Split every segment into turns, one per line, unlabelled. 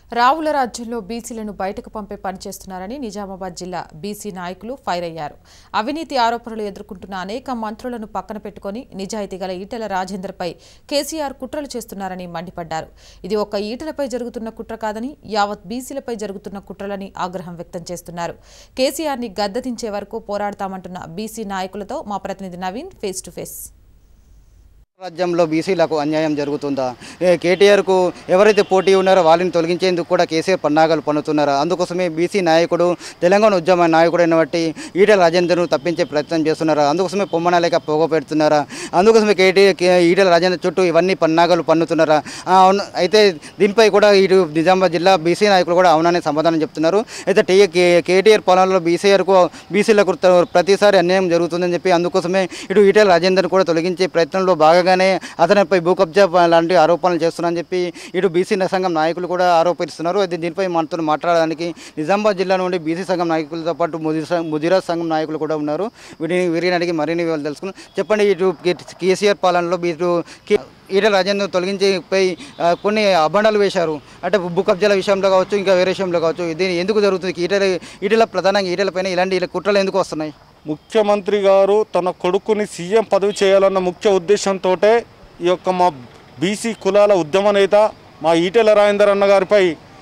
రావుల రాజ్యంలో బీసీలను బయటకు పంపే పని చేస్తున్నారని నిజామాబాద్ జిల్లా బీసీ నాయకులు ఫైర్ అయ్యారు. అవినీతి ఆరోపణలు ఎదుర్కొంటున్న అనేక మంత్రులను పక్కన పెట్టుకుని నిజాయితీ గల ఈటెల రాజేందర్పై కేసీఆర్ కుట్రలు చేస్తున్నారని మండిపడ్డారు. ఇది ఒక్క ఈటెలపై జరుగుతున్న కుట్ర కాదని యావత్ బీసీలపై జరుగుతున్న కుట్రలని ఆగ్రహం వ్యక్తం చేస్తున్నారు. కేసీఆర్ని గద్దెదించే వరకు పోరాడతామంటున్న బీసీ నాయకులతో మా ప్రతినిధి నవీన్ ఫేస్ టు ఫేస్.
రాజ్యంలో బీసీలకు అన్యాయం జరుగుతుందా? కేటీఆర్కు ఎవరైతే పోటీ ఉన్నారో వాళ్ళని తొలగించేందుకు కూడా కేసీఆర్ పన్నాగాలు పన్నుతున్నారు. అందుకోసమే బీసీ నాయకుడు తెలంగాణ ఉద్యమ నాయకుడు అయినటువంటి ఈటెల రాజేందర్ను తప్పించే ప్రయత్నం చేస్తున్నారు. అందుకోసమే పొమ్మనాలేక పోగ పెడుతున్నారు. అందుకోసమే ఈటెల రాజేందర్ చుట్టూ ఇవన్నీ పన్నాగాలు పన్నుతున్నారు. అయితే దీనిపై కూడా ఇటు నిజామాబాద్ జిల్లా బీసీ నాయకులు కూడా అవుననే సమాధానం చెప్తున్నారు. అయితే కేటీఆర్ పాలనలో బీసీలకు ప్రతిసారి అన్యాయం జరుగుతుందని చెప్పి అందుకోసమే ఇటు ఈటెల రాజేందర్ను కూడా తొలగించే ప్రయత్నంలో భాగంగా అతనిపై భూ కబ్జా లాంటి ఆరోపణలు చేస్తున్నారని చెప్పి ఇటు బీసీ సంఘం నాయకులు కూడా ఆరోపిస్తున్నారు. అయితే దీనిపై మనతో మాట్లాడడానికి నిజామాబాద్ జిల్లా నుండి బీసీ సంఘం నాయకులతో పాటు ముదిరాజ్ సంఘం నాయకులు కూడా ఉన్నారు. వీరిని అడిగి మరిన్ని వివరాలు తెలుసుకున్నాం. చెప్పండి, ఇటు కేసీఆర్ పాలనలో మీరు ఈటెల రాజేందర్ తొలగించేపై కొన్ని అబండాలు వేశారు. అంటే భూ కబ్జాల విషయంలో కావచ్చు, ఇంకా వేరే విషయంలో కావచ్చు. ఇది ఎందుకు జరుగుతుంది? ఈటెల ప్రధానంగా ఈటెలపైన ఇలాంటి కుట్రలు ఎందుకు వస్తున్నాయి?
ముఖ్యమంత్రి గారు తన కొడుకుని సీఎం పదవి చేయాలన్న ముఖ్య ఉద్దేశంతో ఈ యొక్క మా బీసీ కులాల ఉద్యమ నేత మా ఈటెల రాజేందర్ అన్న గారిపై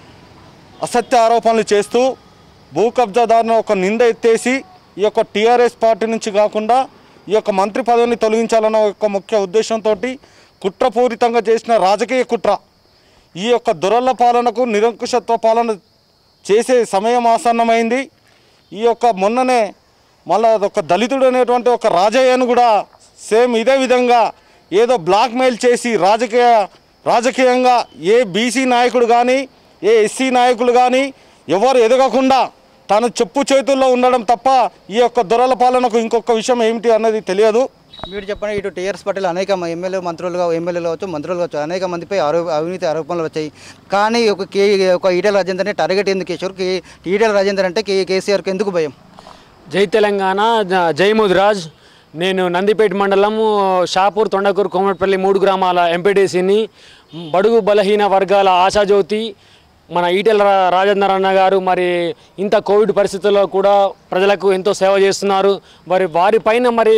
అసత్య ఆరోపణలు చేస్తూ భూ కబ్జాదారుని ఒక నింద ఎత్తేసి ఈ యొక్క టీఆర్ఎస్ పార్టీ నుంచి కాకుండా ఈ యొక్క మంత్రి పదవిని తొలగించాలన్న ఒక ముఖ్య ఉద్దేశంతో కుట్రపూరితంగా చేసిన రాజకీయ కుట్ర. ఈ యొక్క దొరల పాలనకు నిరంకుశత్వ పాలన చేసే సమయం ఆసన్నమైంది. ఈ యొక్క మొన్ననే మళ్ళీ ఒక దళితుడు అనేటువంటి ఒక రాజయ్యను కూడా సేమ్ ఇదే విధంగా ఏదో బ్లాక్మెయిల్ చేసి రాజకీయంగా ఏ బీసీ నాయకుడు కానీ ఏ ఎస్సీ నాయకులు కానీ ఎవరు ఎదగకుండా తను చెప్పు చేతుల్లో ఉండడం తప్ప ఈ యొక్క దొరల పాలనకు ఇంకొక విషయం ఏమిటి అన్నది తెలియదు.
మీరు చెప్పండి, ఇటు టీఆర్ఎస్ పార్టీలో అనేక ఎమ్మెల్యేలు కావచ్చు, మంత్రులు కావచ్చు, అనేక మందిపై అవినీతి ఆరోపణలు వచ్చాయి. కానీ ఒక ఈటెల రాజేందర్ని టార్గెట్ ఎందుకు చేశారు? ఈటెల రాజేందర్ అంటే కేసీఆర్కి ఎందుకు భయం?
జై తెలంగాణ, జై ముదిరాజ్. నేను నందిపేట మండలం షాపూర్, తొండకూరు, కోమటిపల్లి 3 గ్రామాల ఎంపీటీసీని. బడుగు బలహీన వర్గాల ఆశాజ్యోతి మన ఈటెల రాజేందర్ అన్న గారు మరి ఇంత కోవిడ్ పరిస్థితుల్లో కూడా ప్రజలకు ఎంతో సేవ చేస్తున్నారు. మరి వారిపైన మరి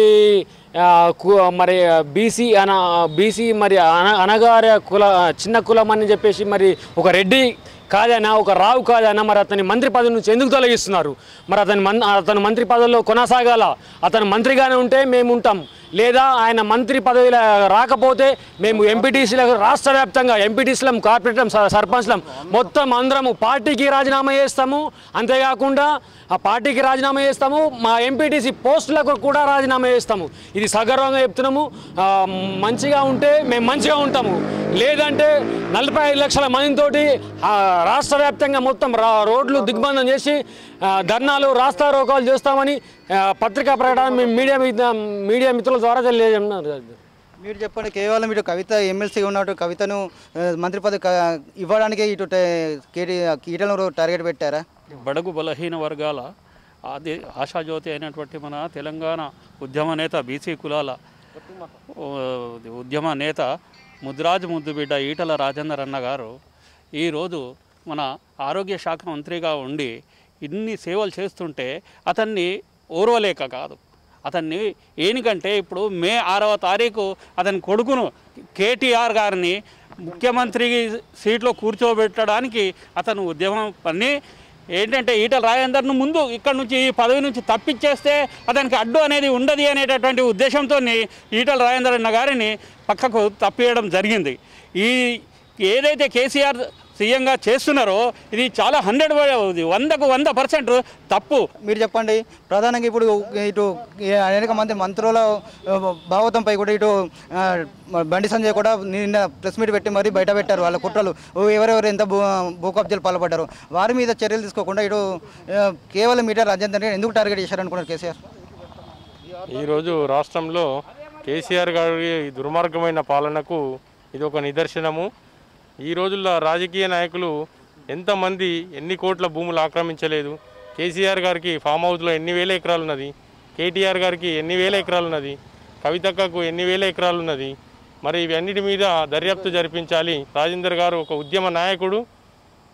బీసీ మరి అనగార చిన్న కులం అని చెప్పేసి మరి ఒక రెడ్డి కాదైనా ఒక రావు కాదైనా మరి అతని మంత్రి పదవి నుంచి ఎందుకు తొలగిస్తున్నారు? మరి అతను మంత్రి పదవిలో కొనసాగాల. అతను మంత్రిగానే ఉంటే మేము ఉంటాం, లేదా ఆయన మంత్రి పదవిలో రాకపోతే మేము ఎంపీటీసీలకు రాష్ట్ర వ్యాప్తంగా ఎంపీటీసీలం, కార్పొరేటం, సర్పంచ్లం మొత్తం అందరము పార్టీకి రాజీనామా చేస్తాము. అంతేకాకుండా ఆ పార్టీకి రాజీనామా చేస్తాము, మా ఎంపీటీసీ పోస్టులకు కూడా రాజీనామా చేస్తాము. ఇది సగర్వంగా చెప్తున్నాము. మంచిగా ఉంటే మేము మంచిగా ఉంటాము, లేదంటే 45 లక్షల మందితోటి రాష్ట్ర వ్యాప్తంగా మొత్తం రోడ్లు దిగ్బంధం చేసి ధర్నాలు, రాస్తా రోకాలు చేస్తామని పత్రికా ప్రకటన మేము మీడియా మిత్రుల ద్వారా తెలియజేస్తున్నారు.
మీరు చెప్పండి, కేవలం ఇటు కవిత ఎమ్మెల్సీ ఉన్నట్టు కవితను మంత్రి పదవి ఇవ్వడానికి ఇటు ఈటెలను టార్గెట్ పెట్టారా?
బడుగు బలహీన వర్గాల ఆశాజ్యోతి అయినటువంటి మన తెలంగాణ ఉద్యమ నేత, బీసీ కులాల ఉద్యమ నేత ముద్రాజ్ ముద్దుబిడ్డ ఈటెల రాజేందర్ అన్న గారు ఈరోజు మన ఆరోగ్య శాఖ మంత్రిగా ఉండి ఇన్ని సేవలు చేస్తుంటే అతన్ని ఓర్వలేక కాదు, అతన్ని ఏనికంటే ఇప్పుడు మే 6వ తారీఖు అతని కొడుకును కేటీఆర్ గారిని ముఖ్యమంత్రి సీట్లో కూర్చోబెట్టడానికి అతను ఉద్యమం పని ఏంటంటే ఈటెల రాజేందర్ను ముందు ఇక్కడి నుంచి ఈ పదవి నుంచి తప్పించేస్తే అతనికి అడ్డు అనేది ఉండదు అనేటటువంటి ఉద్దేశంతో ఈటెల రాజేందర్ అన్న గారిని పక్కకు తప్పియడం జరిగింది. ఏదైతే కేసీఆర్ సీఎంగా చేస్తున్నారో ఇది చాలా 100% తప్పు.
మీరు చెప్పండి, ప్రధానంగా ఇప్పుడు ఇటు అనేక మంది మంత్రుల భాగవతంపై కూడా ఇటు బండి సంజయ్ కూడా నిన్న ప్రెస్ మీట్ పెట్టి మరీ బయట పెట్టారు వాళ్ళ కుట్రలు, ఎవరెవరు ఎంత భూ కబ్జాలు పాల్పడ్డారు. వారి మీద చర్యలు తీసుకోకుండా ఇటు కేవలం ఈటెల రాజేందర్ని ఎందుకు టార్గెట్ చేశారనుకున్నారు కేసీఆర్?
ఈరోజు రాష్ట్రంలో కేసీఆర్ గారి దుర్మార్గమైన పాలనకు ఇది ఒక నిదర్శనము. ఈ రోజుల్లో రాజకీయ నాయకులు ఎంతమంది ఎన్ని కోట్ల భూములు ఆక్రమించలేదు? కేసీఆర్ గారికి ఫామ్ హౌస్లో ఎన్ని వేల ఎకరాలు ఉన్నది? కేటీఆర్ గారికి ఎన్ని వేల ఎకరాలు ఉన్నది? కవితక్కకు ఎన్ని వేల ఎకరాలు ఉన్నది? మరి ఇవన్నిటి మీద దర్యాప్తు జరిపించాలి. రాజేందర్ గారు ఒక ఉద్యమ నాయకుడు,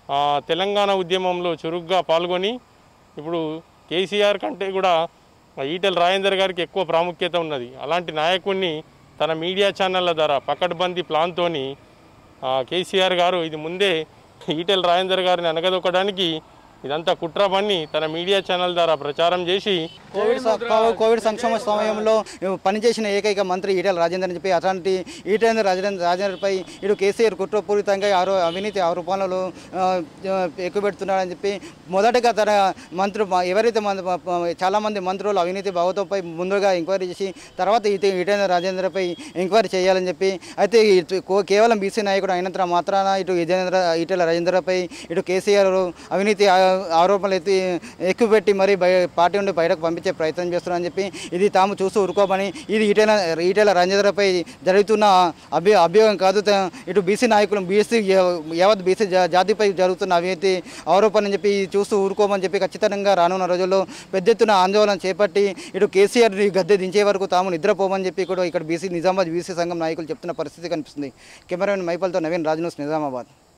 తెలంగాణ ఉద్యమంలో చురుగ్గా పాల్గొని ఇప్పుడు కేసీఆర్ కంటే కూడా ఈటెల రాజేందర్ గారికి ఎక్కువ ప్రాముఖ్యత ఉన్నది. అలాంటి నాయకుడిని తన మీడియా ఛానళ్ళ ద్వారా పకడ్బందీ ప్లాన్తోని కేసీఆర్ గారు ఇది ముందే ఈటెల రాజేందర్ గారిని అనగదొక్కడానికి ఇదంతా కుట్ర పన్ని తన మీడియా ఛానల్ ద్వారా ప్రచారం చేసి
కోవిడ్ సంక్షేమ సమయంలో పనిచేసిన ఏకైక మంత్రి ఈటెల రాజేందర్ అని చెప్పి అట్లాంటి ఈటెల రాజేందర్పై ఇటు కేసీఆర్ కుట్రపూరితంగా అవినీతి ఆరోపణలు ఎక్కుపెడుతున్నాడని చెప్పి మొదటగా తన మంత్రి ఎవరైతే చాలామంది మంత్రులు అవినీతి భాగవతంపై ముందుగా ఎంక్వైరీ చేసి తర్వాత ఈటెల రాజేందర్పై ఎంక్వైరీ చేయాలని చెప్పి అయితే కేవలం బీసీ నాయకుడు అయినంత మాత్రాన ఇటు ఈటెల రాజేందర్పై ఇటు కేసీఆర్ అవినీతి ఆరోపణలు ఎక్కుపెట్టి మరి పార్టీ నుండి బయటకు పంపించే ప్రయత్నం చేస్తున్నారని చెప్పి ఇది తాము చూస్తూ ఊరుకోమని ఇది ఈటెల రాజేందర్పై జరుగుతున్న అభియోగం కాదు. ఇటు బీసీ నాయకులు యావత్ బీసీ జాతిపై జరుగుతున్న అవినీతి ఆరోపణ అని చెప్పి చూస్తూ ఊరుకోమని చెప్పి ఖచ్చితంగా రానున్న రోజుల్లో పెద్ద ఎత్తున ఆందోళన చేపట్టి ఇటు కేసీఆర్ గద్దె దించే వరకు తాము నిద్రపోమని చెప్పి కూడా ఇక్కడ నిజామాబాద్ బీసీ సంఘం నాయకులు చెప్తున్న పరిస్థితి కనిపిస్తుంది. కెమెరామెన్ మైపల్తో నవీన్, రాజ్ న్యూస్, నిజామాబాద్.